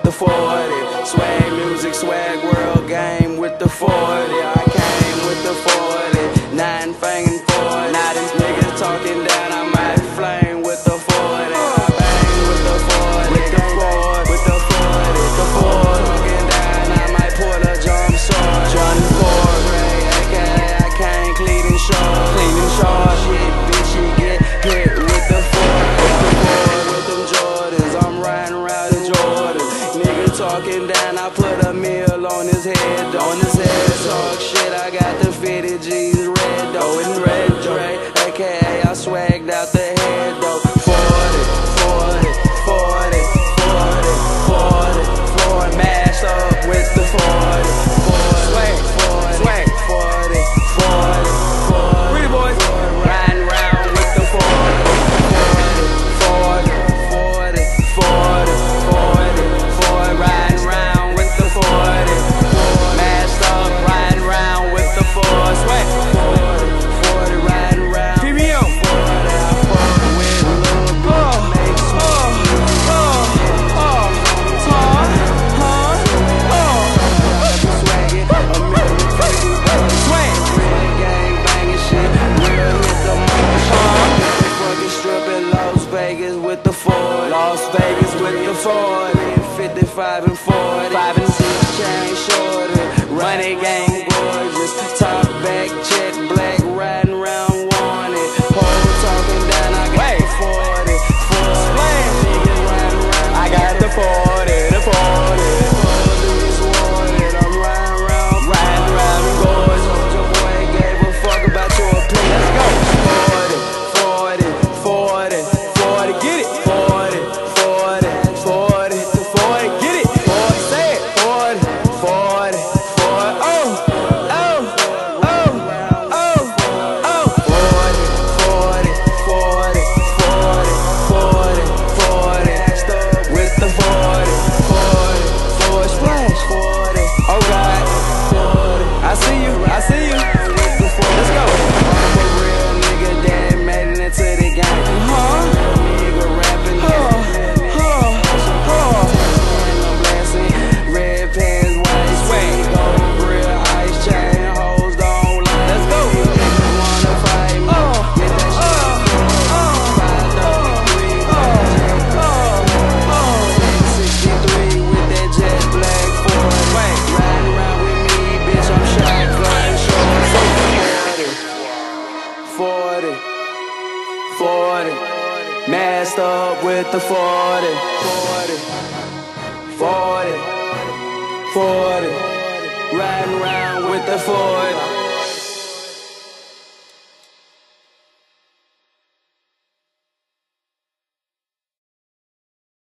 the 40. Swag music, swag world game with the 40. I came with the 40. 9 fangin' 40. Now these niggas talking down, I might flame with the 40. I bang with the 40. With the 40. With the 40. The 40. Talking down, I might pull a jump sword. John Ford. AKA I came clean and short. Clean and short. Shit, bitch, you get hit with the 40. With them Jordans, I'm riding around in Jordan. Nigga talking down, I put a meal on his head. On his head, talk shit, I got the fitted jeans red though, in red Dre. AKA I swagged out the head though. 40, 40, 40, 40, 40, 40, mashed up with the 40. 40, swag, 40, swag, 40, 40, 40. Pretty boys, riding round with the 40. 40, 40, 40, 40, 40, riding round with the 40. Mashed up, riding round with the 40. Swag, 40, 40, riding round. PBM. 40, I fuck with little girl, make swag, real gang banging shit, real hit the motion. Fucking stripping Las Vegas with the 40. Las Vegas with the 40. 55 and 40. 5 and 6 chain shorter. Running gang gorgeous. Top back, jet black, riding round wanted. Pole talking down, I got the 40. 40. Niggas riding round. I got the 40. The 40. I'm riding round. Riding round and gorgeous. Your boy gave a fuck about your opinion. Let's go. 40, 40, 40, 40, get it. 40, 40, 40, 40, get it. 40, say it. 40, 40, 40, oh, oh, oh, oh, oh. 40, 40, 40, 40, 40, 40, stuck with the 40, 40, 40, splash, 40, oh God, 40, I see you, I see you, let's go. I'm a real nigga that made it into the game. Nigga rapping, I'm blasting, red pants, white swag, gold grill, ice chain, hoes don't lie. Let's go. Niggas wanna fight me, get that shit. 533 with that jet black 40. Riding around with me, bitch, I'm shotgun short. 40, 40, 40, masked up with the 40. 40, 40, 40, riding around with the 40.